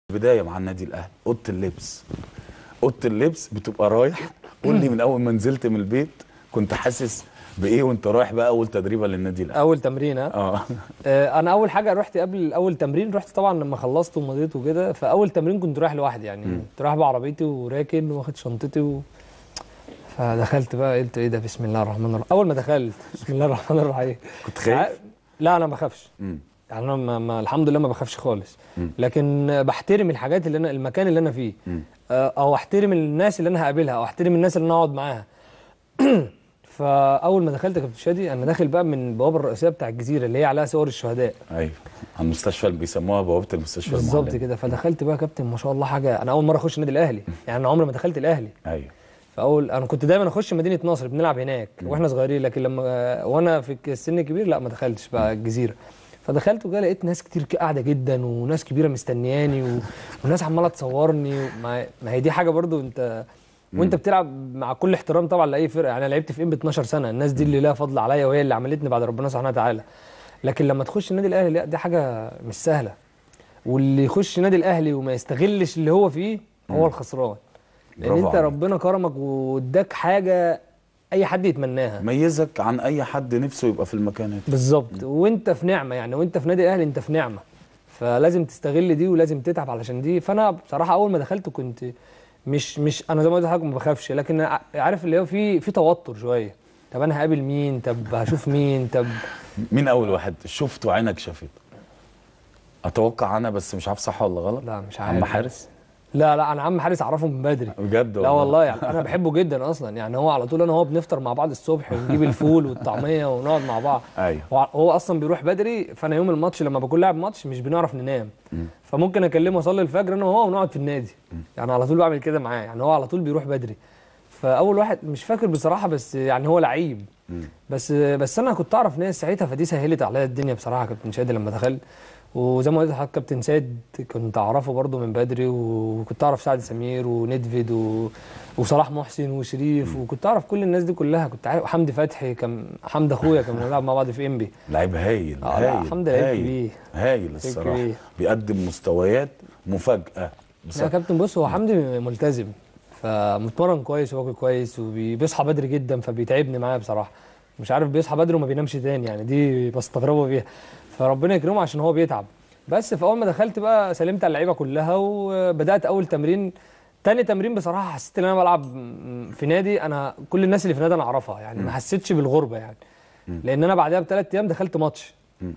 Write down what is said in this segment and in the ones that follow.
بدايه مع النادي الاهلي، اوضه اللبس بتبقى رايح. قول لي من اول ما نزلت من البيت كنت حاسس بايه وانت رايح بقى اول تدريبه للنادي الاهلي؟ اول تمرين انا اول حاجه رحت قبل اول تمرين، رحت طبعا لما خلصت ومضيت وكده. فاول تمرين كنت رايح لوحدي يعني، كنت رايح بعربيتي وراكن واخد شنطتي فدخلت بقى قلت ايه ده، بسم الله الرحمن الرحيم. اول ما دخلت بسم الله الرحمن الرحيم. كنت خايف؟ لا انا ما بخافش. يعني انا الحمد لله ما بخافش خالص. لكن بحترم الحاجات اللي انا، المكان اللي انا فيه، او احترم الناس اللي انا هقابلها، او احترم الناس اللي انا هقعد معاها. فاول ما دخلت يا كابتن شادي، انا داخل بقى من البوابه الرئيسيه بتاع الجزيره اللي هي عليها صور الشهداء. ايوه، على المستشفى اللي بيسموها بوابه المستشفى بالظبط كده. فدخلت بقى يا كابتن، ما شاء الله حاجه، انا اول مره اخش النادي الاهلي يعني، انا عمري ما دخلت الاهلي. ايوه. انا كنت دايما اخش مدينه نصر بنلعب هناك واحنا صغيرين، لكن لما وانا في السن الكبير لا ما دخلتش بقى الجزيره. فدخلت وجا لقيت ناس كتير قاعده جدا، وناس كبيره مستنياني وناس عماله تصورني. ما هي دي حاجه برضو انت وانت بتلعب، مع كل احترام طبعا لاي فرقه يعني، انا لعبت في ب 12 سنه، الناس دي اللي لها فضل عليا وهي اللي عملتني بعد ربنا سبحانه وتعالى. لكن لما تخش النادي الاهلي لا، دي حاجه مش سهله. واللي يخش النادي الاهلي وما يستغلش اللي هو فيه هو الخسران. لان انت ربنا كرمك واداك حاجه اي حد يتمناها، ميزك عن اي حد نفسه يبقى في المكان ده بالظبط. وانت في نعمه يعني، وانت في نادي الاهلي انت في نعمه، فلازم تستغل دي ولازم تتعب علشان دي. فانا بصراحه اول ما دخلت كنت مش انا زي ما قلت لحضرتك ما بخافش، لكن عارف اللي هو في توتر شويه. طب انا هقابل مين؟ طب هشوف مين؟ طب مين اول واحد شفته عينك شافته؟ اتوقع انا، بس مش عارف صح ولا غلط. لا مش عارف. عم حارس؟ لا انا عم حارس اعرفه من بدري بجد والله؟ لا والله يعني انا بحبه جدا اصلا يعني. هو على طول انا وهو بنفطر مع بعض الصبح ونجيب الفول والطعميه ونقعد مع بعض. ايوه. هو اصلا بيروح بدري، فانا يوم الماتش لما بكون لاعب ماتش مش بنعرف ننام. فممكن اكلمه اصلي الفجر انا وهو ونقعد في النادي. يعني على طول بعمل كده معاه يعني، هو على طول بيروح بدري. فاول واحد مش فاكر بصراحه، بس يعني هو لعيب. بس انا كنت اعرف ناس ساعتها، فدي سهلت عليا الدنيا بصراحه. كابتن شادي لما دخلت، وزي ما قلت لحضرتك كابتن سيد كنت اعرفه برده من بدري، وكنت اعرف سعد سمير وندفيد وصلاح محسن وشريف، وكنت اعرف كل الناس دي كلها. كنت عارف حمدي فتحي، كان حمدي اخويا كنا بنلعب مع بعض في انبي. لعيب هايل. حمدي لعيب كبير هايل الصراحه، بيقدم مستويات مفاجاه بصراحه. يا كابتن بص، هو حمدي ملتزم، فمتمرن كويس وواكل كويس وبيصحى بدري جدا، فبيتعبني معاه بصراحه. مش عارف بيصحى بدري وما بينامش تاني يعني، دي بستغربه بيها. فربنا يكرمه عشان هو بيتعب. بس في اول ما دخلت بقى سلمت على اللعيبه كلها وبدات اول تمرين. تاني تمرين بصراحه حسيت ان انا بلعب في نادي، انا كل الناس اللي في النادي انا اعرفها يعني، ما حسيتش بالغربه يعني. لان انا بعدها ب3 ايام دخلت ماتش.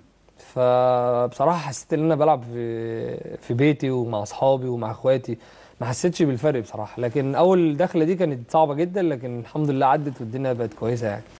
فبصراحه حسيت ان انا بلعب في بيتي ومع اصحابي ومع اخواتي، ما حسيتش بالفرق بصراحه. لكن اول دخله دي كانت صعبه جدا، لكن الحمد لله عدت والدنيا بقت كويسه يعني.